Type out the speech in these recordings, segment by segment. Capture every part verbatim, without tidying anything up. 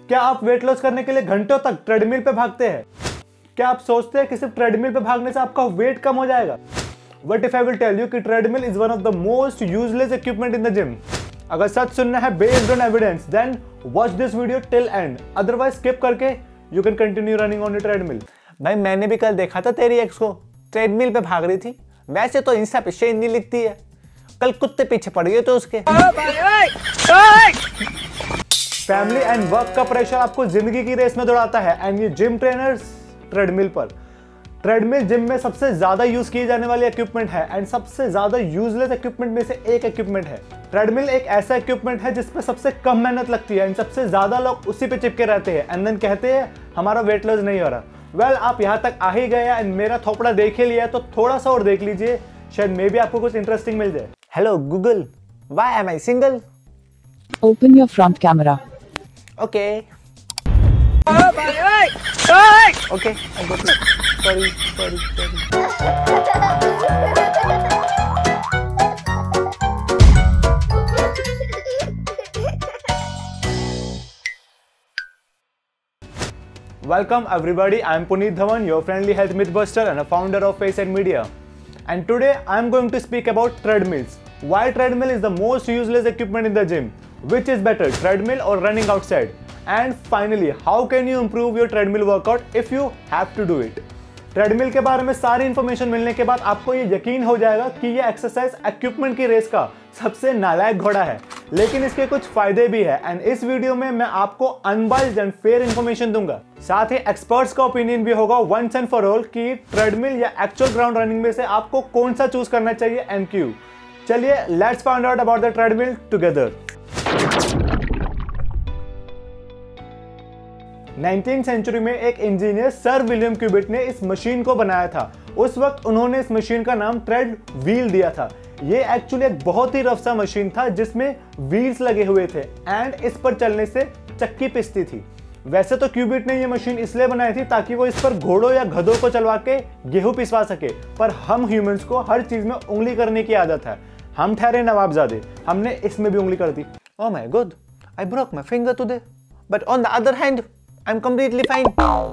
क्या आप weight loss करने के लिए घंटों तक ट्रेडमिल पे भागते हैं? क्या आप सोचते हैं कि सिर्फ ट्रेडमिल पे भागने से आपका वेट कम हो जाएगा? What if I will tell you कि treadmill is one of the most useless equipment in the gym? अगर सच सुनना है based on evidence, then watch this video till end. Otherwise skip करके you can continue running on the treadmill. भाई मैंने भी कल देखा था तेरी एक्स को ट्रेडमिल पे भाग रही थी। वैसे तो इंस्टा पे शेर नहीं लिखती है, कल कुत्ते पीछे पड़ गए तो उसके। फैमिली एंड वर्क का प्रेशर आपको जिंदगी की रेस में दौड़ाता है एंड ये जिम ट्रेनर्स ट्रेडमिल पर। ट्रेडमिल जिम में सबसे ज्यादा यूज की जाने वाली इक्विपमेंट है एंड सबसे ज्यादा यूजलेस इक्विपमेंट में से एक इक्विपमेंट है। ट्रेडमिल एक ऐसा इक्विपमेंट है जिसपे सबसे कम मेहनत लगती है एंड सबसे ज्यादा लोग उसी पे चिपके रहते हैं एंड देन कहते हैं हमारा वेट लॉस नहीं हो रहा। वेल well, आप यहाँ तक आ ही गए एंड मेरा थोपड़ा देख ही लिया तो थोड़ा सा और देख लीजिए, शायद मे भी आपको कुछ इंटरेस्टिंग मिल जाए। Hello Google, why am I single? Open your front camera. Okay okay sorry sorry sorry. Welcome everybody, I am Puneet Dhawan, your friendly health mythbuster and a founder of Face and Media. And today I am going to speak about treadmills. Why treadmill is the most useless equipment in the gym? Which is better, treadmill or running outside? And finally, how can you improve your treadmill workout if you have to do it? Treadmill के बारे में सारी information मिलने के बाद आपको ये यकीन हो जाएगा कि ये एक्सरसाइज इक्विपमेंट की रेस का सबसे नालायक घोड़ा है, लेकिन इसके कुछ फायदे भी है एंड इस वीडियो में मैं आपको अनबाइस्ड एंड फेयर इंफॉर्मेशन दूंगा। साथ ही एक्सपर्ट्स का ओपिनियन भी होगा वंस एंड फॉर ऑल कि ट्रेडमिल या एक्चुअल ग्राउंड रनिंग में से आपको कौन सा चूज करना चाहिए एंड क्यों। चलिए let's find out about the treadmill together. Nineteen century में एक इंजीनियर सर विलियम क्यूबिट ने इस मशीन को बनाया था। उस वक्त उन्होंने इस मशीन का नाम ट्रेड व्हील दिया था। ये एक्चुअली एक बहुत ही रफ सा मशीन था जिसमें व्हील्स लगे हुए थे एंड इस पर चलने से चक्की पिसती थी। वैसे तो क्यूबिट ने ये मशीन इसलिए बनाई थी ताकि वो इस पर घोड़ों या गधों को चलवा के गेहूं पिसवा सके, पर हम ह्यूमंस को हर चीज में उंगली करने की आदत है। हम ठहरे नवाबजादे, हमने इसमें भी उंगली कर दी। Oh my god, I broke my finger today, but on the other hand, I'm completely fine.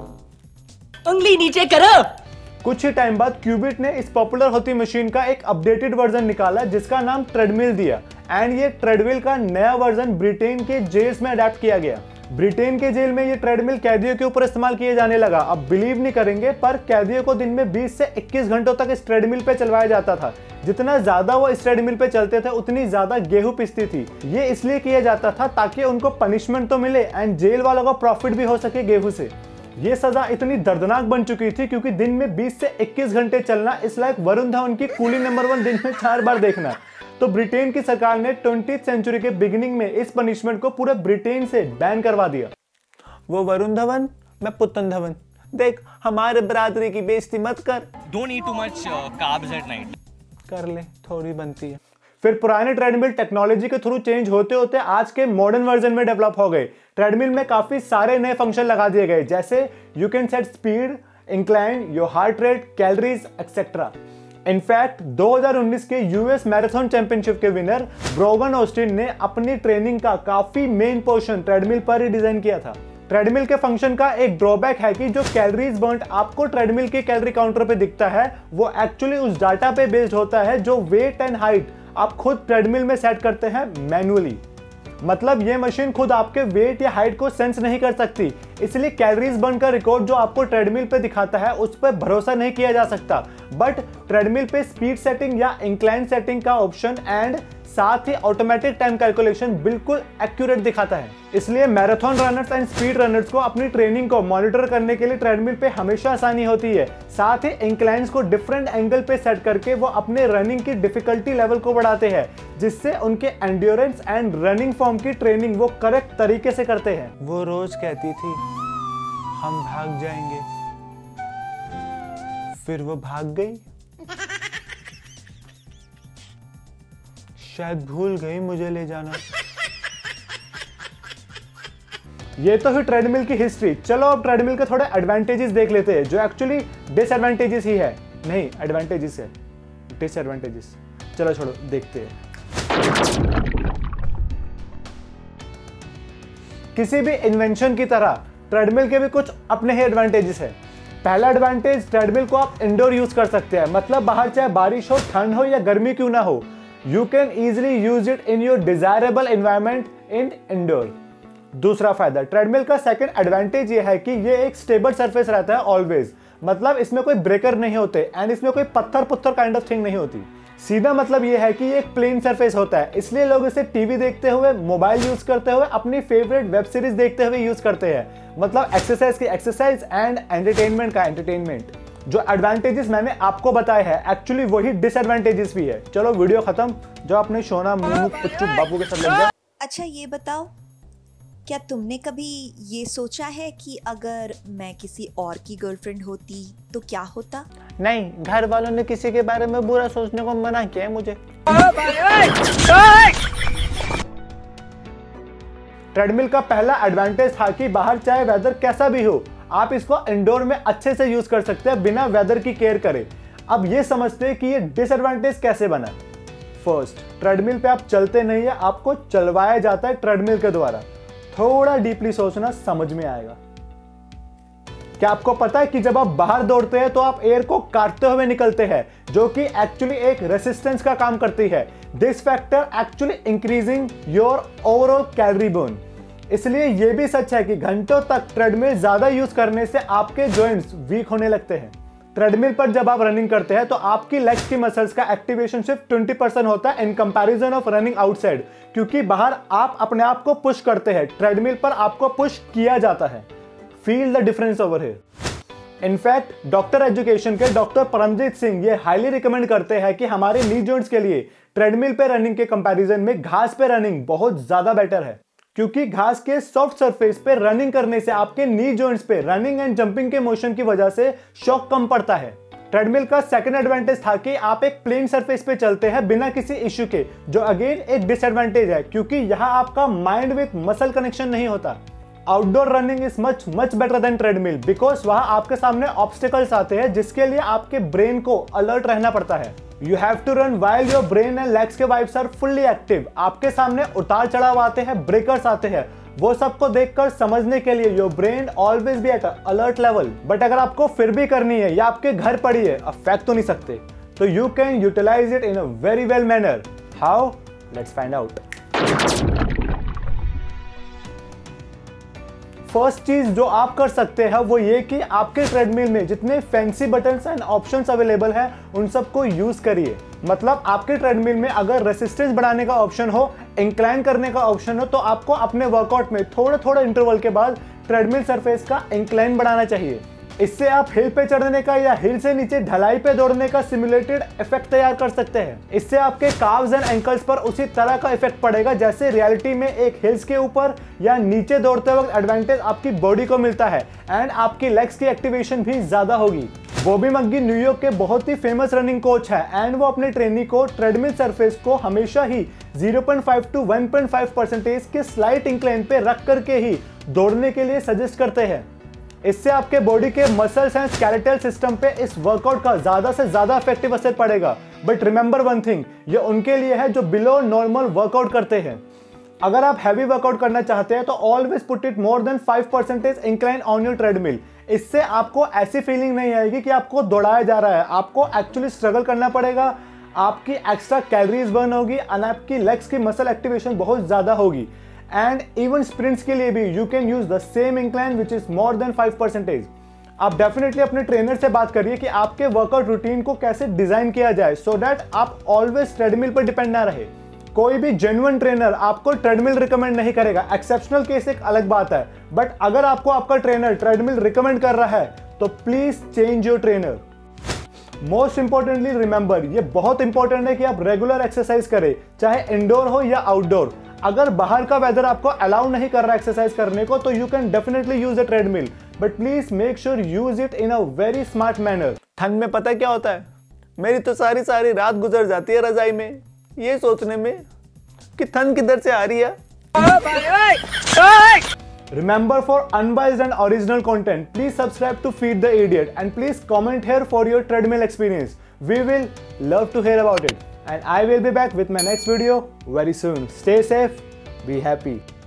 उंगली नीचे करो। कुछ ही टाइम बाद क्यूबिट ने इस पॉपुलर होती मशीन का एक अपडेटेड वर्जन निकाला जिसका नाम ट्रेडमिल दिया एंड ये ट्रेडमिल का नया वर्जन ब्रिटेन के जेल्स में अडेप्ट किया गया। ब्रिटेन के जेल में ये ट्रेडमिल कैदियों के ऊपर इस्तेमाल किए जाने लगा। अब बिलीव नहीं करेंगे पर कैदियों को दिन में बीस से इक्कीस घंटों तक इस ट्रेडमिल पे चलवाया जाता था। जितना ज्यादा वो इस ट्रेडमिल पे चलते थे उतनी ज्यादा गेहूं पिसती थी। ये इसलिए किया जाता था ताकि उनको पनिशमेंट तो मिले एंड जेल वालों को प्रॉफिट भी हो सके गेहूं से। ये सजा इतनी दर्दनाक बन चुकी थी क्योंकि दिन में बीस से इक्कीस घंटे चलना इस लाइक वरुण धवन की कूली नंबर वन दिन में चार बार देखना। तो ब्रिटेन की सरकार ने ट्वेंटीथ सेंचुरी के बिगिनिंग में इस पनिशमेंट को पूरे ब्रिटेन से बैन करवा दिया। वो वरुण धवन, मैं पुतन धवन। देख हमारे बरादरी की बेइज्जती मत कर। Don't eat too much uh, carbs at night. कर ले, थोड़ी बनती है। फिर पुराने ट्रेडमिल टेक्नोलॉजी के थ्रू चेंज होते होते आज के मॉडर्न वर्जन में डेवलप हो गए। ट्रेडमिल में काफी सारे नए फंक्शन लगा दिए गए जैसे you can set speed, incline, your heart rate, calories etcetera. In fact दो हज़ार उन्नीस के यूएस मैराथन चैंपियनशिप के विनर ब्रोगन ऑस्टिन ने अपनी ट्रेनिंग का काफी मेन पोर्शन ट्रेडमिल पर ही डिजाइन किया था। ट्रेडमिल के फंक्शन का एक ड्रॉबैक है कि जो कैलोरीज बर्न्ड आपको ट्रेडमिल के कैलोरी काउंटर पे दिखता है वो एक्चुअली उस डाटा पे बेस्ड होता है जो वेट एंड हाइट आप खुद ट्रेडमिल में सेट करते हैं मैन्युअली। मतलब ये मशीन खुद आपके वेट या हाइट को सेंस नहीं कर सकती, इसलिए कैलोरीज बर्न का रिकॉर्ड जो आपको ट्रेडमिल पे दिखाता है उस पर भरोसा नहीं किया जा सकता। बट ट्रेडमिल पे स्पीड सेटिंग या इंक्लाइन सेटिंग का ऑप्शन एंड साथ ही ऑटोमेटिक टाइम कैलकुलेशन बिल्कुल एक्यूरेट दिखाता है। इसलिए marathon runners and speed runners को अपनी ट्रेनिंग को मॉनिटर करने के लिए ट्रेडमिल पे हमेशा आसानी होती है। साथ ही इंक्लाइंस को डिफरेंट एंगल पे सेट करके वो अपने रनिंग की डिफिकल्टी लेवल को बढ़ाते हैं जिससे उनके एंड्योरेंस एंड रनिंग फॉर्म की ट्रेनिंग वो करेक्ट तरीके से करते हैं। वो रोज कहती थी हम भाग जाएंगे, फिर वो भाग गई। शायद भूल गई मुझे ले जाना। ये तो ही ट्रेडमिल की हिस्ट्री। चलो अब ट्रेडमिल के थोड़े एडवांटेजेस देख लेते हैं जो एक्चुअली डिसएडवांटेजेस ही है, नहीं एडवांटेजेस है, डिसएडवांटेजेस। चलो छोड़ो, देखते हैं। किसी भी इन्वेंशन की तरह ट्रेडमिल के भी कुछ अपने ही एडवांटेजेस है। पहला एडवांटेज, ट्रेडमिल को आप इंडोर यूज कर सकते हैं, मतलब बाहर चाहे बारिश हो, ठंड हो या गर्मी क्यों ना हो, you can easily use it in your desirable environment in indoor. दूसरा फायदा, ट्रेडमिल का सेकंड एडवांटेज ये है कि ये एक स्टेबल सरफेस रहता है ऑलवेज, मतलब इसमें कोई ब्रेकर नहीं होते एंड इसमें कोई पत्थर पुत्थर काइंड ऑफ थिंग नहीं होती। सीधा मतलब ये है कि ये एक प्लेन सरफेस होता है, इसलिए लोग इसे टीवी देखते हुए, मोबाइल यूज करते हुए, अपनी फेवरेट वेब सीरीज देखते हुए यूज करते हैं, मतलब एक्सरसाइज की एक्सरसाइज एंड एंटरटेनमेंट का एंटरटेनमेंट। जो एडवांटेजेस मैंने आपको बताए हैं एक्चुअली वही डिसएडवांटेजेस भी है। चलो वीडियो खत्म, जो अपने सोना मुन्नू पुच्चू बाबू के साथ लग जाए। अच्छा ये बताओ, क्या तुमने कभी ये सोचा है कि अगर मैं किसी और की गर्लफ्रेंड होती तो क्या होता? नहीं, घर वालों ने किसी के बारे में बुरा सोचने को मना किया है मुझे। ट्रेडमिल का पहला एडवांटेज था कि बाहर चाहे वेदर कैसा भी हो, आप इसको इंडोर में अच्छे से यूज कर सकते हैं बिना वेदर की केयर करे। अब ये समझते हैं कि ये डिसएडवांटेज कैसे बना। फर्स्ट, ट्रेडमिल पे आप चलते नहीं है, आपको चलवाया जाता है ट्रेडमिल के द्वारा। थोड़ा डीपली सोचना, समझ में आएगा। क्या आपको पता है कि जब आप बाहर दौड़ते हैं तो आप एयर को काटते हुए निकलते हैं, जो कि एक्चुअली एक रेसिस्टेंस का काम करती है। This factor actually increasing your overall calorie burn. इसलिए यह भी सच है कि घंटों तक ट्रेडमिल ज्यादा यूज करने से आपके जॉइंट्स वीक होने लगते हैं। ट्रेडमिल पर जब आप रनिंग करते हैं तो आपकी लेग्स की मसल्स का एक्टिवेशन सिर्फ ट्वेंटी परसेंट होता है in comparison of running outside, क्योंकि बाहर आप अपने आप को पुश करते हैं, ट्रेडमिल पर आपको पुश किया जाता है। Feel the difference over here. In fact doctor education के डॉक्टर परमजीत सिंह ये हाईली रिकमेंड करते हैं कि हमारे नी जॉइंट्स के लिए ट्रेडमिल पे रनिंग के कंपैरिजन में घास पे रनिंग बहुत ज्यादा बेटर है, क्योंकि घास के सॉफ्ट सरफेस पे रनिंग करने से आपके नी जॉइंट्स पे रनिंग एंड जंपिंग के मोशन की वजह से शॉक कम पड़ता है। ट्रेडमिल का सेकंड एडवांटेज था कि आप एक प्लेन सरफेस पे चलते हैं बिना किसी इश्यू के, जो अगेन एक डिसएडवांटेज है, क्योंकि यहाँ आपका माइंड विथ मसल कनेक्शन नहीं होता। Outdoor running is much much better than treadmill, because वहां आपके सामने ऑब्स्टिकल्स आते हैं जिसके लिए आपके ब्रेन को अलर्ट रहना पड़ता है। You have to run while your brain and legs के वाइब्स आर फुल्ली एक्टिव। आपके सामने उतार चढ़ाव आते हैं, ब्रेकर्स आते हैं, वो सबको देखकर समझने के लिए your brain always be at alert level. But अगर आपको फिर भी करनी है या आपके घर पड़ी है, अब फेंक तो नहीं सकते, तो you can utilize it in a very well manner. How? Let's find out. First चीज जो आप कर सकते हैं वो ये कि आपके ट्रेडमिल में जितने fancy buttons and options available हैं उन सबको यूज करिए। मतलब आपके ट्रेडमिल में अगर रेसिस्टेंस बढ़ाने का ऑप्शन हो, इंक्लाइन करने का ऑप्शन हो, तो आपको अपने वर्कआउट में थोड़े थोड़े इंटरवल के बाद ट्रेडमिल सरफेस का इंक्लाइन बढ़ाना चाहिए। इससे आप हिल पे चढ़ने का या हिल से नीचे ढलाई पे दौड़ने का सिमुलेटेड इफेक्ट तैयार कर सकते हैं। इससे आपके काव्स एंड एंकल्स पर उसी तरह का इफेक्ट पड़ेगा जैसे रियलिटी में एक हिल्स के ऊपर या नीचे दौड़ते वक्त एडवांटेज आपकी बॉडी को मिलता है, एंड आपकी लेग्स की एक्टिवेशन भी ज्यादा होगी। बॉबी मग्गी न्यूयॉर्क के बहुत ही फेमस रनिंग कोच है, एंड वो अपने ट्रेनी को ट्रेडमिल सरफेस को हमेशा ही zero point five to one point five percentage के स्लाइट इंक्लाइन पे रख करके ही दौड़ने के लिए सजेस्ट करते हैं। इससे आपके बॉडी के मसल्स एंड स्केलेटल सिस्टम पे इस वर्कआउट का ज्यादा से ज्यादा इफेक्टिव असर पड़ेगा। बट रिमेंबर वन थिंग, ये उनके लिए है जो बिलो नॉर्मल वर्कआउट करते हैं। अगर आप हैवी वर्कआउट करना चाहते हैं तो always put it more than five percentage incline on your treadmill. इससे आपको ऐसी फीलिंग नहीं आएगी कि आपको दौड़ाया जा रहा है, आपको एक्चुअली स्ट्रगल करना पड़ेगा, आपकी एक्स्ट्रा कैलोरीज बर्न होगी और आपकी लेग्स की मसल एक्टिवेशन बहुत ज्यादा होगी। एंड इवन स्प्रिंट्स के लिए भी you can use the same incline which is more than five percentage. आप डेफिनेटली अपने ट्रेनर से बात करिए कि आपके वर्कआउट रूटीन को कैसे डिजाइन किया जाए, सो दैट आप ऑलवेज ट्रेडमिल पर डिपेंड ना रहे। कोई भी जेन्युइन ट्रेनर आपको ट्रेडमिल रिकमेंड नहीं करेगा, एक्सेप्शनल केस एक अलग बात है, बट अगर आपको आपका ट्रेनर ट्रेडमिल रिकमेंड कर रहा है तो please change your trainer. Most importantly remember, ये बहुत इंपॉर्टेंट है कि आप रेगुलर एक्सरसाइज करें, चाहे इंडोर हो या आउटडोर। अगर बाहर का वेदर आपको अलाउ नहीं कर रहा एक्सरसाइज करने को तो you can definitely use a treadmill, but please make sure use it in a very smart manner. ठंड में पता क्या होता है, मेरी तो सारी सारी रात गुजर जाती है रजाई में, ये सोचने में कि ठंड किधर से आ रही है। Remember, for unbiased and original content, please subscribe to Feed the Idiot and please comment here for your treadmill experience. We will love to hear about it. And I will be back with my next video very soon. Stay safe, be happy.